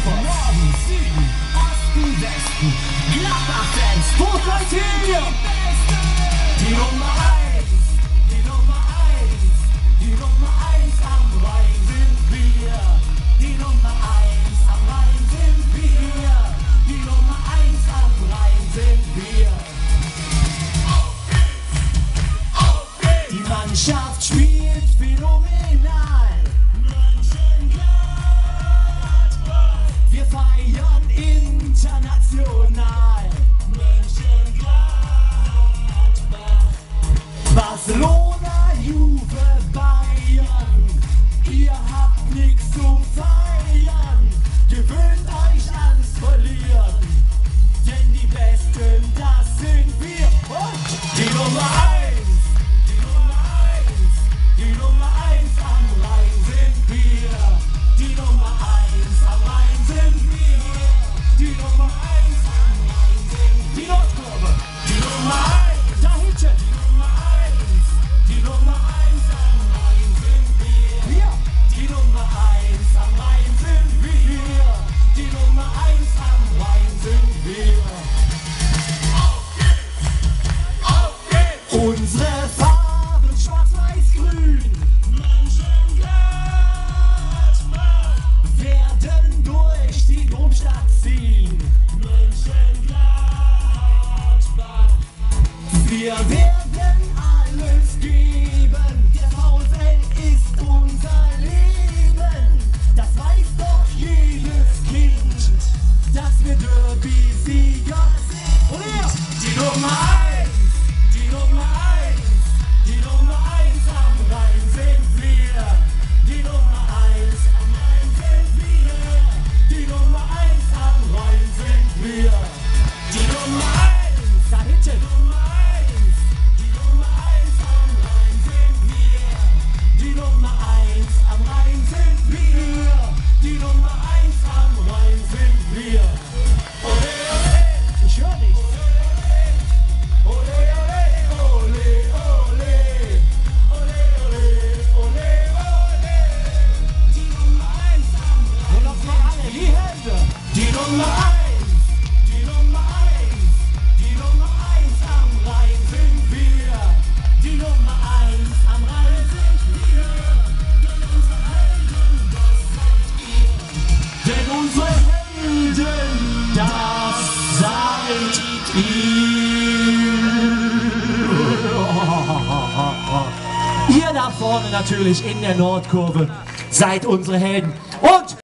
Norden, Süden, Osten, Westen. Gladbach-Fans, wo seid ihr? Die Nummer 1, die Nummer 1, die Nummer 1 am Rhein sind wir. Die Nummer 1 am Rhein sind wir. Die Nummer 1 am Rhein sind wir. Die Mannschaft spielt phänomenal. Wir feiern international. Barcelona, Juve, Bayern. Ihr habt nichts zum Feiern. Gewöhnt euch ans Verlieren. Denn die Besten, das sind wir. Und die Nummer 1. Die Nummer 1. Die Nummer 1 am Rhein sind wir. Die Nummer 1 am Rhein sind wir. Die Nummer 1 am Rhein sind wir. Die Nordkurve. Die Nummer 1. Da hinten. Die Nummer 1 am Rhein sind wir. Ja. Die Nummer 1 am Rhein sind wir. Die Nummer 1 am Rhein sind wir. Auf geht's! Unsere Farben schwarz-weiß-grün werden durch die Domstadt ziehen. Wir werden alles geben. Der VfL ist unser Leben. Das weiß doch jedes Kind, dass wir Derby-Sieger sind. Und hier, die Nummer 1, die Nummer 1, die Nummer 1 am Rhein sind wir. Die Nummer 1 am Rhein sind wir. Die Nummer 1 am Rhein sind wir. Die Nummer 1, da hinten. Die Nummer 1 am Rhein sind wir. Die Nummer 1 am Rhein sind wir. Die Nummer 1 am Rhein sind wir. Ole, ole, ich höre nicht. Ole, ole, ole, ole. Ole, ole, ole, ole. Die Nummer 1 am Rhein. Und noch mal alle, die Hände. Die Nummer 1. Die Nummer 1. Die Nummer 1 am Rhein sind wir. Die Nummer 1 am Rhein sind wir. Denn unsere Helden, das seid ihr. Denn unsere Helden, das seid ihr. Ihr da vorne natürlich in der Nordkurve seid unsere Helden. Und